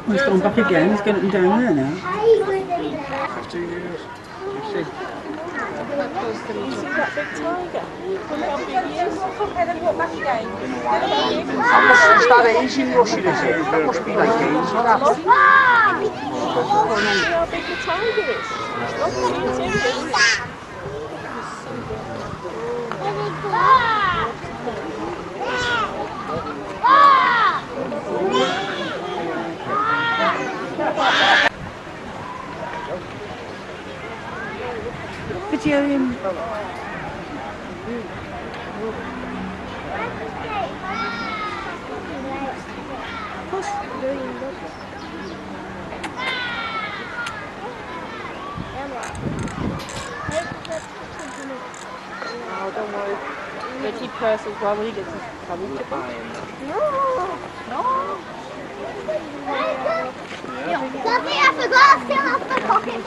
Well, he's gone back again. He's getting down there now. 15 years. You see? You see that big tiger? Look how big he is. Okay, then walk back again. Is that Asian Russian, is it? That must be like Asian. See how big the tiger is. Stop eating this. Video him. Oh, don't worry. They keep purse as well when he gets his tummy to buy. No. Daddy, I forgot to fill up the pocket.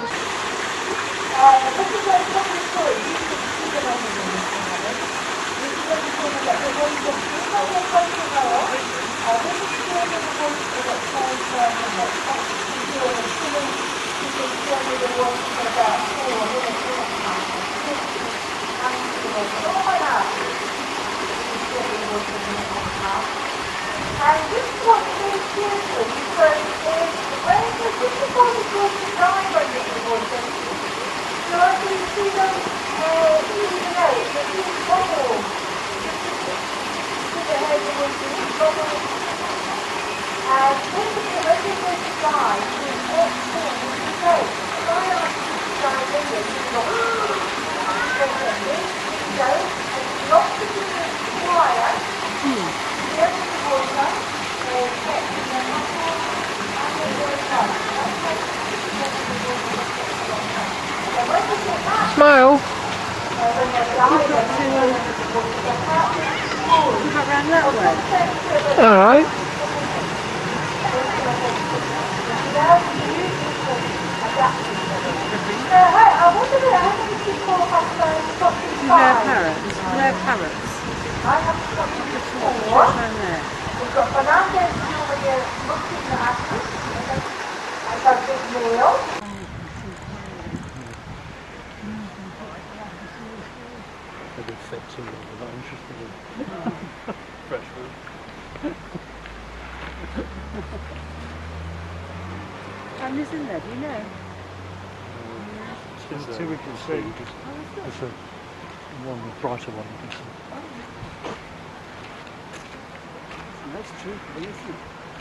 And this is what it is seriously, because when this is what it's going to die by little voices, so I can see them moving out, they're being bubbled. The head of voices bubbled. And basically when they're going to die, it's all full of space. If I ask you to die later, you go, and lots of different wire, Smile. All right. They're parrots. I have to put it forward. We've got Fernandez over here looking at us. I've got big nail. A bit fit too, we're not interested in fresh food. And there's in there, do you know? There's two we can see. There's a one, the brighter one you can see. That's true, isn't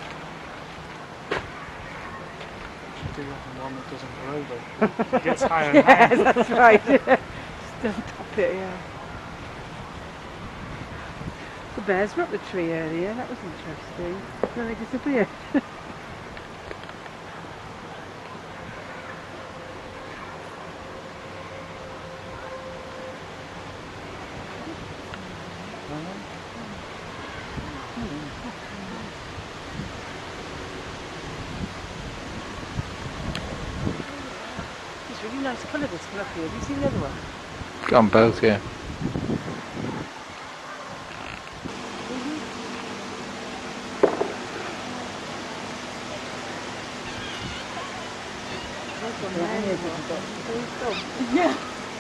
it? Do one that doesn't go over. It gets higher and higher. Yes, that's right. Just don't top it, yeah. The bears were up the tree earlier, that was interesting. Then they disappeared. It's really nice colour this one up here. Have you seen the other one? Got them both, yeah. Yeah.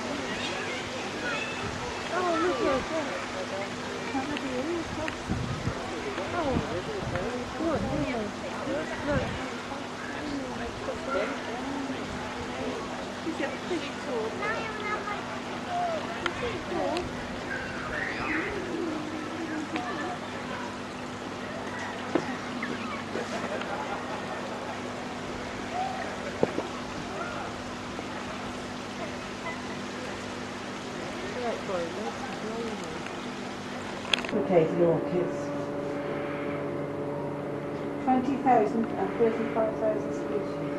Complicated orchids. 20,000 and 35,000 species.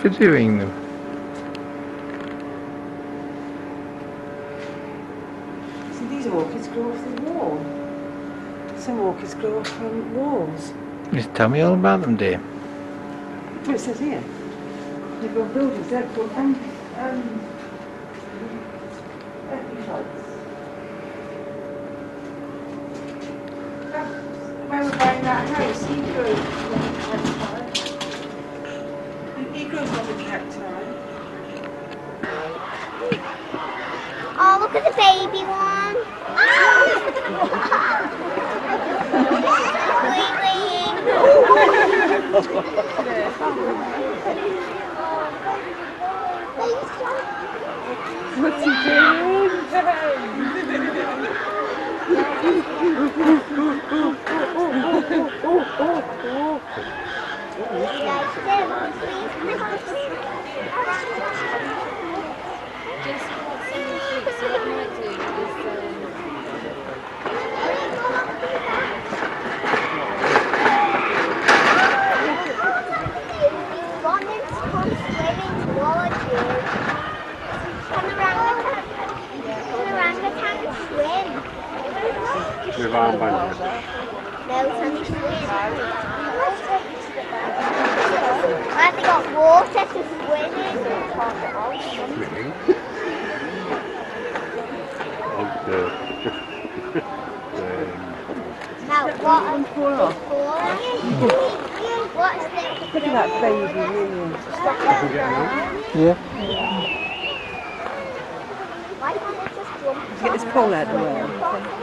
videoing them. See, these orchids grow off the wall. Some orchids grow off from walls. Just tell me all about them, dear. Well, it says here. They grow buildings. They're called epiphytes. When we're buying that house, he grows cacti. He grows a lot of cacti. Oh, look at the baby one. What's he doing? With armbands. No, can swim. Have they got water to swim in? Swimming. Now, what? What's this? Look at that baby, really. Yeah. Why can't they just jump? Let's get this pole out of the way.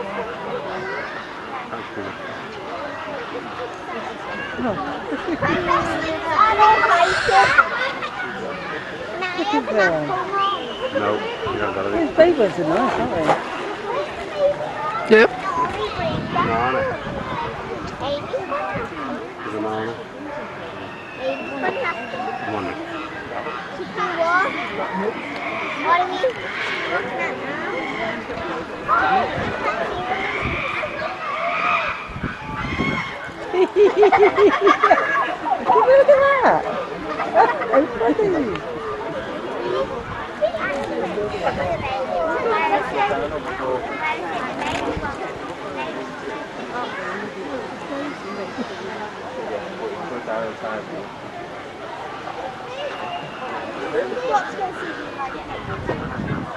I don't like it. Now, I have an apple. No, you haven't got Those anything. baby ones are nice, aren't they? Yep. Banana. Baby. Banana. Baby banana. Come on then. Chicken what? What are we looking at Look at that! That's so funny! Let's go see if I get it.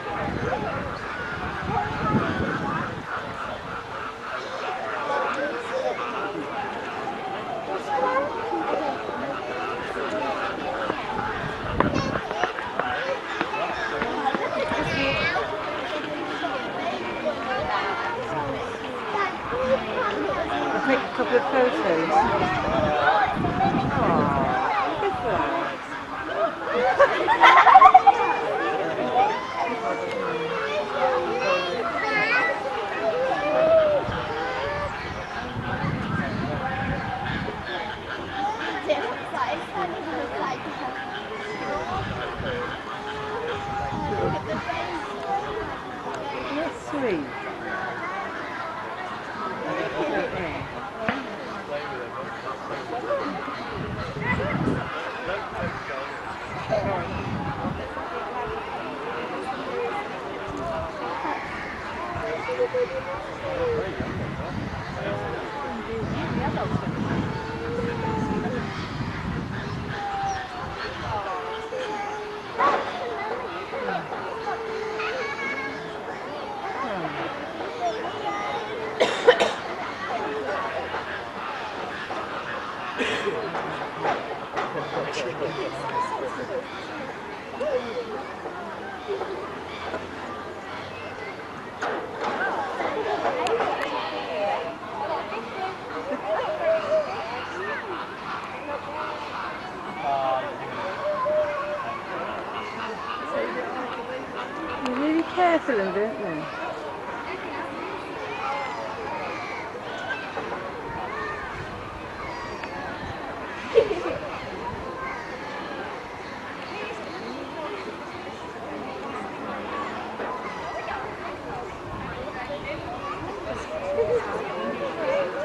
I'll take a couple of photos. Aww, look at that. That's sweet. You're really careful, don't you?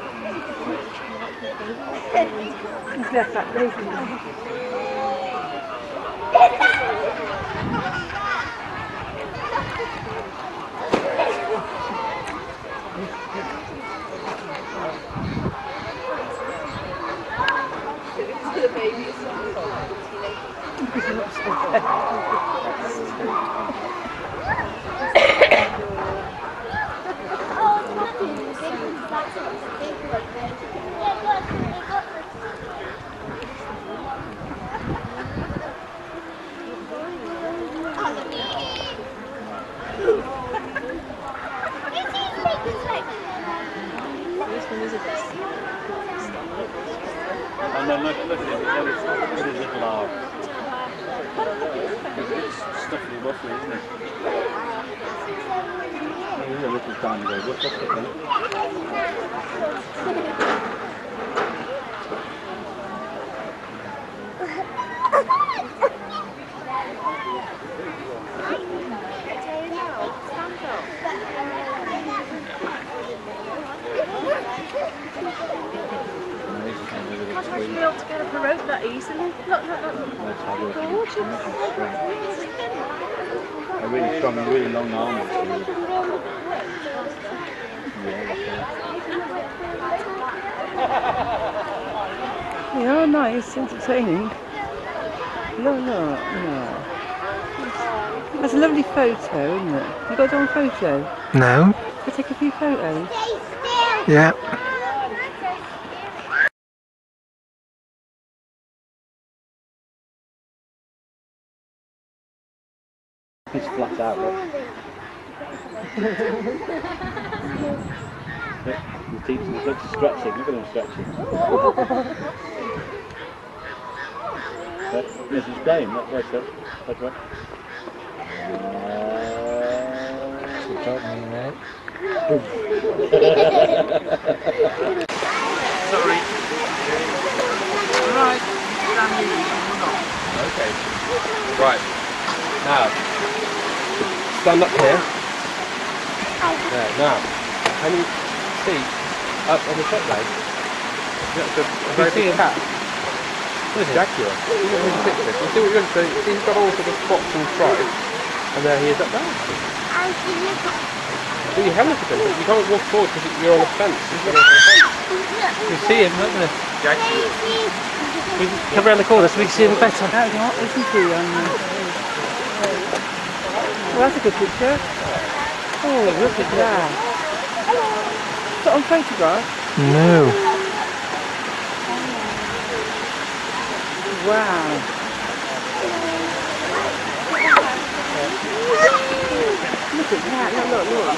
He's left that baby. And then look at it, then it's not a little arm. It's stuffy roughly, isn't it? It is a little tiny though. What's up then? I should be able to get up a rope that easily. Look. Gorgeous. A really strong, really long arm. They are nice, entertaining. No. That's a lovely photo, isn't it? You got it on photo? No? Can I take a few photos? Yeah. He's flat out, look. The teacher looks stretching, look at him stretching. There's his game, look, where's that? That's right. She told me, mate. Sorry. Alright. Okay. Right. Now, stand up here. There, now, can you see up on the top leg? Can you see a cat? What is it? Jaguar. You see what you're going to see? He's got all sort of spots and stripes, and there he is up there. So you have a look at him, but you can't walk forward because you're on a fence. You see him, don't you? Jaguar. We can come around the corner so we can see him better. That's not, isn't he? Well, that's a good picture. Oh, look at that. Is that on photograph? No. Wow. Look at that. Look.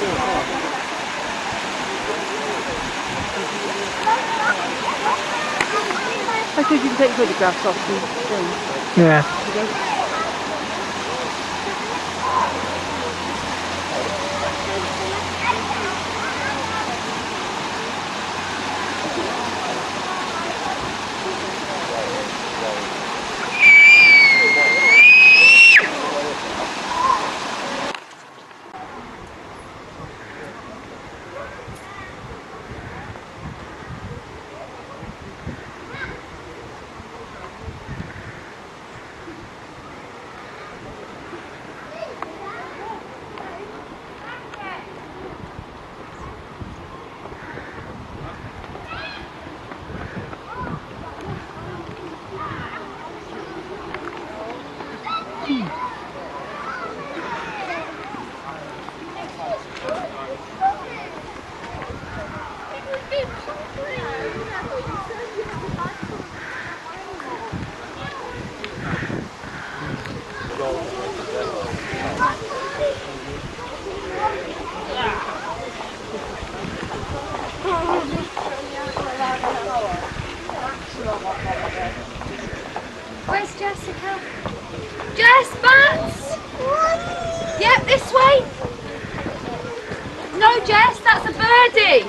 I think you can take photographs off the thing. Yeah. Where's Jessica? Jess, bats! Yep, this way. No, Jess, that's a birdie.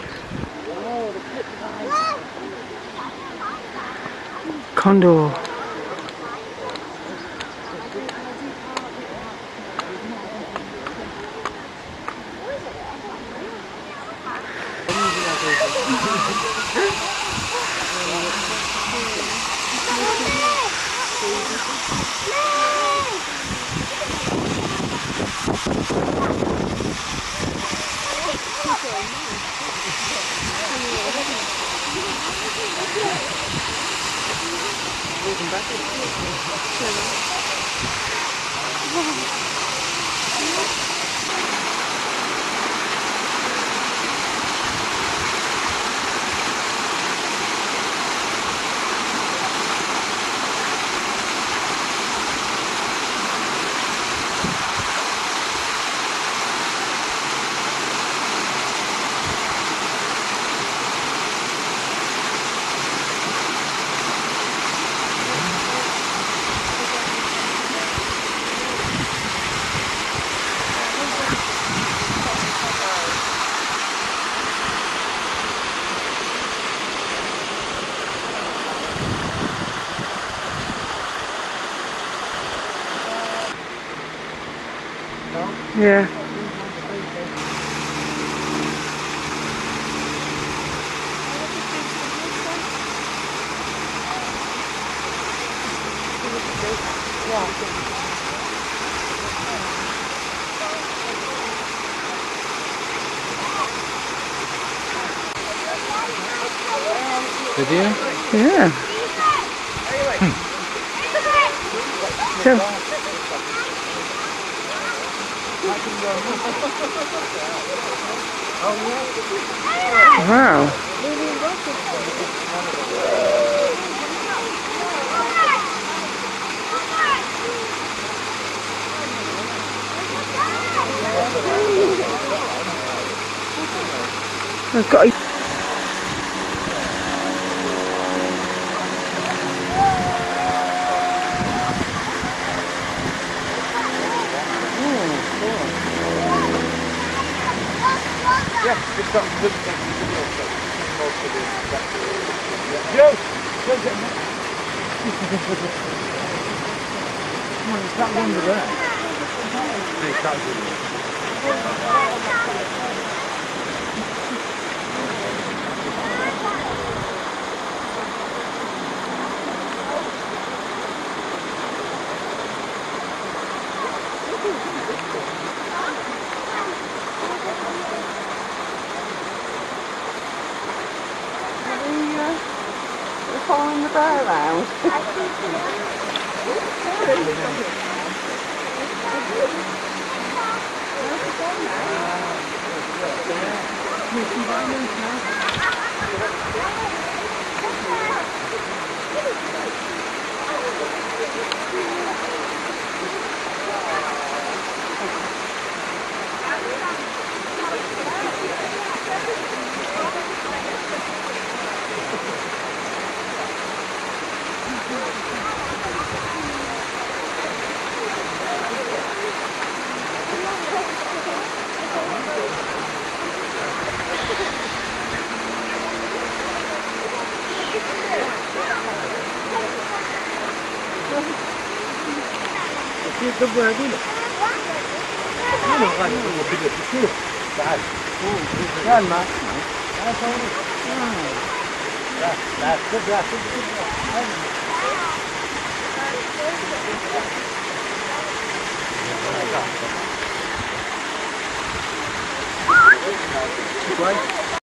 Condor. Yeah. Video? Yeah. So, wow. I've got a following the bear around.